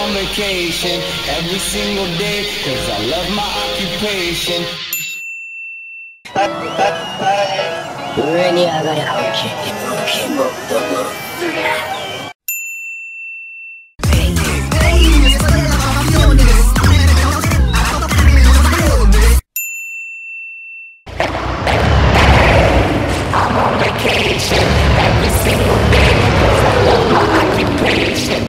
on vacation every single day, cause I love my occupation. 上に上がれ青木もっともっと